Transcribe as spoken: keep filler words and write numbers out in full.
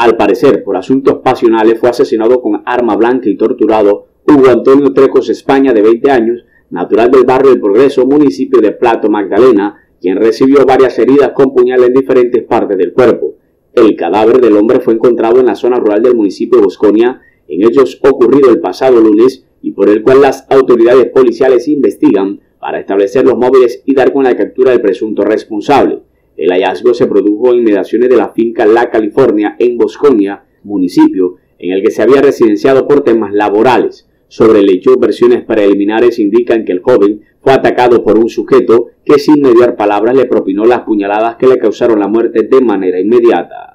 Al parecer, por asuntos pasionales, fue asesinado con arma blanca y torturado Hugo Antonio Trecos España, de veinte años, natural del barrio del Progreso, municipio de Plato Magdalena, quien recibió varias heridas con puñal en diferentes partes del cuerpo. El cadáver del hombre fue encontrado en la zona rural del municipio de Bosconia, en hechos ocurridos el pasado lunes y por el cual las autoridades policiales investigan para establecer los móviles y dar con la captura del presunto responsable. El hallazgo se produjo en inmediaciones de la finca La California en Bosconia, municipio en el que se había residenciado por temas laborales. Sobre el hecho, versiones preliminares indican que el joven fue atacado por un sujeto que sin mediar palabras le propinó las puñaladas que le causaron la muerte de manera inmediata.